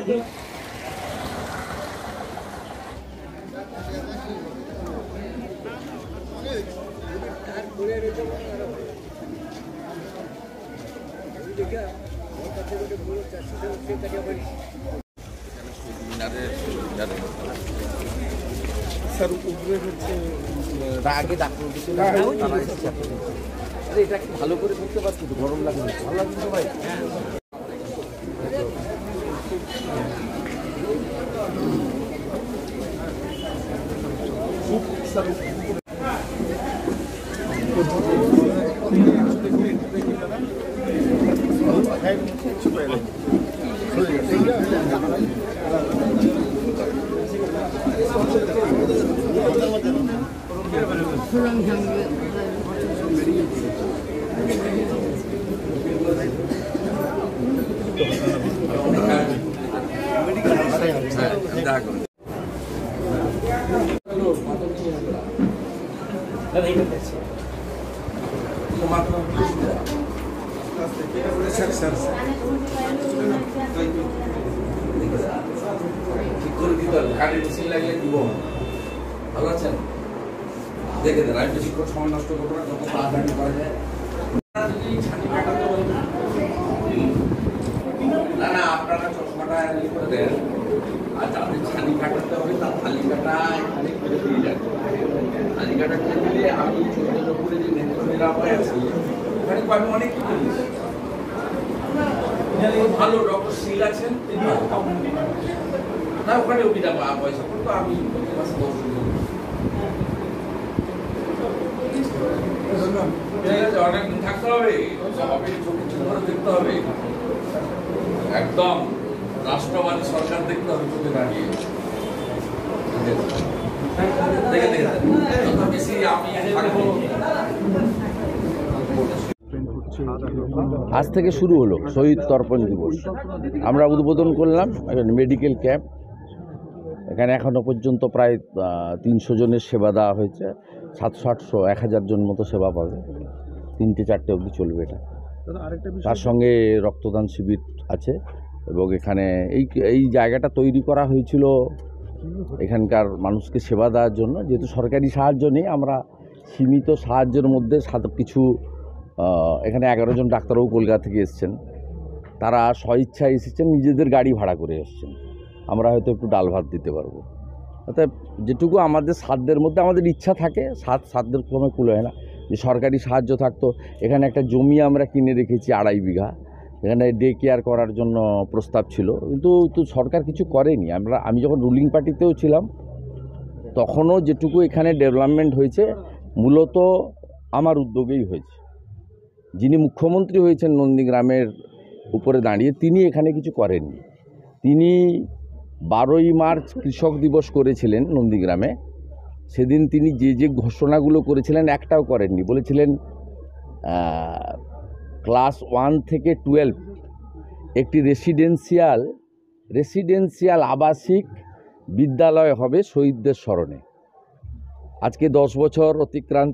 Sir উপরে হচ্ছে আগে ডাক্তার এটা কি ভালো করে করতে পারছি তো গরম লাগে ভালো লাগছে তো ভাই ভালো আছেন দেখে দেন আমি বেশি সময় নষ্ট করবো না যত তাড়াতাড়ি করা যায় না না আপনারা চশমাটা করে দেন আর যাদের ছানি কাটাতে হবে তার তালিকাটা এখানে করে দিয়ে যাবে তালিকাটা করে দিলে আমি 14 নম্বরে যে নেত্র নিরাময় আছি ওখানে আমি অনেক কিছু দিচ্ছি ভালো ডক্টর সিল আছেন না ওখানে বিনা পয়সা করতো আমি প্রতি মাসে 10 অনেকদিন থাকতে হবে দেখতে হবে একদম রাষ্ট্রবাদী সরকার দেখতে হবে চোখে দাঁড়িয়ে বেশি আমি আজ থেকে শুরু হলো শহীদ তর্পণ দিবস আমরা উদ্বোধন করলাম মেডিকেল ক্যাম্প এখানে এখনো পর্যন্ত প্রায় 300 জনের সেবা দেওয়া হয়েছে 700-800 1000 জন মতো সেবা পাবে 3টে-4টে অবধি চলবে এটা তার সঙ্গে রক্তদান শিবির আছে এবং এখানে এই জায়গাটা তৈরি করা হয়েছিল এখানকার মানুষকে সেবা দেওয়ার জন্য যেহেতু সরকারি সাহায্য নেই আমরা সীমিত সাহায্যের মধ্যে কিছু এখানে 11 জন ডাক্তারবাবু কলকাতা থেকে এসেছেন তারা স্বইচ্ছায় এসেছেন নিজেদের গাড়ি ভাড়া করে এসেছেন আমরা হয়তো একটু ডাল ভাত দিতে পারবো অর্থাৎ যেটুকু আমাদের সাধ্যের মধ্যে আমাদের ইচ্ছা থাকে সাধ্যের ক্রমে কুলোয় না যে সরকারি সাহায্য থাকতো এখানে একটা জমি আমরা কিনে রেখেছি 2.5 বিঘা এখানে ডে কেয়ার করার জন্য প্রস্তাব ছিল কিন্তু সরকার কিছু করেনি আমি যখন রুলিং পার্টিতেও ছিলাম তখনও যেটুকু এখানে ডেভেলপমেন্ট হয়েছে মূলত আমার উদ্যোগেই হয়েছে যিনি মুখ্যমন্ত্রী হয়েছেন নন্দীগ্রামের উপরে দাঁড়িয়ে তিনি এখানে কিছু করেননি তিনি 12ই মার্চ কৃষক দিবস করেছিলেন নন্দীগ্রামে সেদিন তিনি যে ঘোষণাগুলো করেছিলেন একটাও করেননি বলেছিলেন ক্লাস 1 থেকে 12 একটি রেসিডেন্সিয়াল আবাসিক বিদ্যালয় হবে শহীদদের স্মরণে আজকে 10 বছর অতিক্রান্ত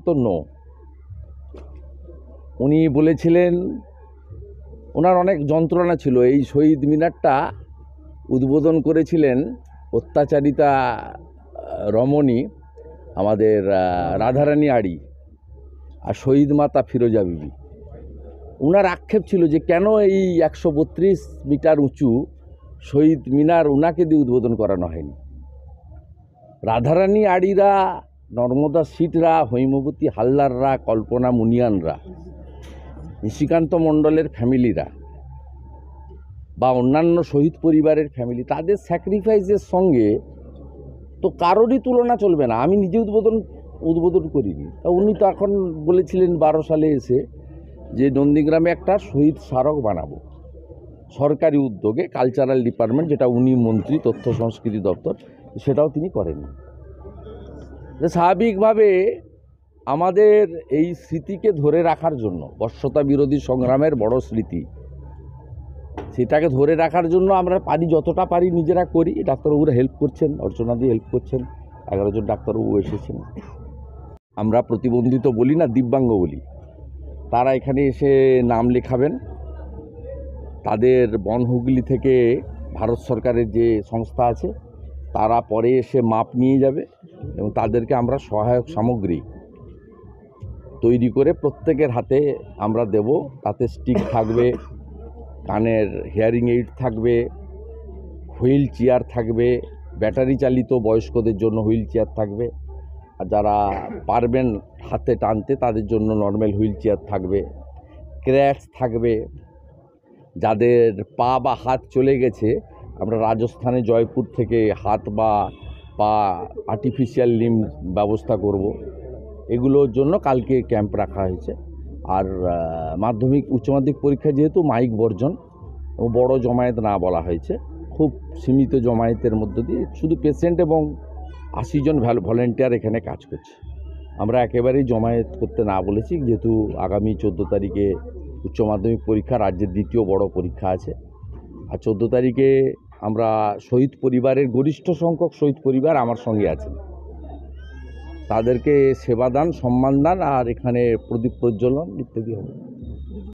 উনি বলেছিলেন ওনার অনেক যন্ত্রণা ছিল এই শহীদ মিনারটা উদ্বোধন করেছিলেন অত্যাচারিতা রমণী আমাদের রাধারানী আড়ি আর শহীদ মাতা ফিরোজা বিবি ওনার আক্ষেপ ছিল যে কেন এই 132 মিটার উঁচু শহীদ মিনার ওনাকে দিয়ে উদ্বোধন করানো হয়নি রাধারানী আড়িরা নর্মদা সিটরা হৈমবতী হালদাররা কল্পনা মুনিয়ানরা নিশিকান্ত মণ্ডলের ফ্যামিলিরা বা অন্যান্য শহীদ পরিবারের ফ্যামিলি তাদের স্যাক্রিফাইসের সঙ্গে তো কারোরই তুলনা চলবে না আমি নিজে উদ্বোধন করিনি তা উনি তো এখন বলেছিলেন 12 সালে এসে যে নন্দীগ্রামে একটা শহীদ স্মারক বানাবো সরকারি উদ্যোগে কালচারাল ডিপার্টমেন্ট যেটা উনি মন্ত্রী তথ্য সংস্কৃতি দপ্তর সেটাও তিনি করেননি স্বাভাবিকভাবে আমাদের এই স্মৃতিকে ধরে রাখার জন্য বর্ষতা বিরোধী সংগ্রামের বড় স্মৃতি সেটাকে ধরে রাখার জন্য আমরা পারি যতটা পারি নিজেরা করি ডাক্তারবাবুরা হেল্প করছেন অর্চনা দিয়ে হেল্প করছেন 11 জন ডাক্তারবাবু এসেছেন আমরা প্রতিবন্ধিত বলি না দিব্যাঙ্গ বলি তারা এখানে এসে নাম লেখাবেন তাদের বনহুগলি থেকে ভারত সরকারের যে সংস্থা আছে তারা পরে এসে মাপ নিয়ে যাবে এবং তাদেরকে আমরা সহায়ক সামগ্রী তৈরি করে প্রত্যেকের হাতে আমরা দেব। তাতে স্টিক থাকবে, কানের হিয়ারিং এইড থাকবে, হুইল চেয়ার থাকবে, ব্যাটারি চালিত বয়স্কদের জন্য হুইল চেয়ার থাকবে, আর যারা পারবেন হাতে টানতে তাদের জন্য নর্মাল হুইল চেয়ার থাকবে, ক্র্যাচ থাকবে। যাদের পা বা হাত চলে গেছে, আমরা রাজস্থানে জয়পুর থেকে হাত বা পা আর্টিফিশিয়াল লিম ব্যবস্থা করব। এগুলোর জন্য কালকে ক্যাম্প রাখা হয়েছে। আর মাধ্যমিক উচ্চ মাধ্যমিক পরীক্ষা যেহেতু মাইক বর্জন ও বড় জমায়েত না বলা হয়েছে, খুব সীমিত জমায়েতের মধ্য দিয়ে শুধু পেশেন্ট এবং 80 জন ভলেন্টিয়ার এখানে কাজ করছে। আমরা একেবারেই জমায়েত করতে না বলেছি, যেহেতু আগামী 14 তারিখে উচ্চ মাধ্যমিক পরীক্ষা, রাজ্যের দ্বিতীয় বড় পরীক্ষা আছে। আর 14 তারিখে আমরা শহীদ পরিবারের গরিষ্ঠ সংখ্যক শহীদ পরিবার আমার সঙ্গে আছেন, তাদেরকে সেবাদান, সম্মানদান আর এখানে প্রদীপ প্রজ্বলন ইত্যাদি হবে।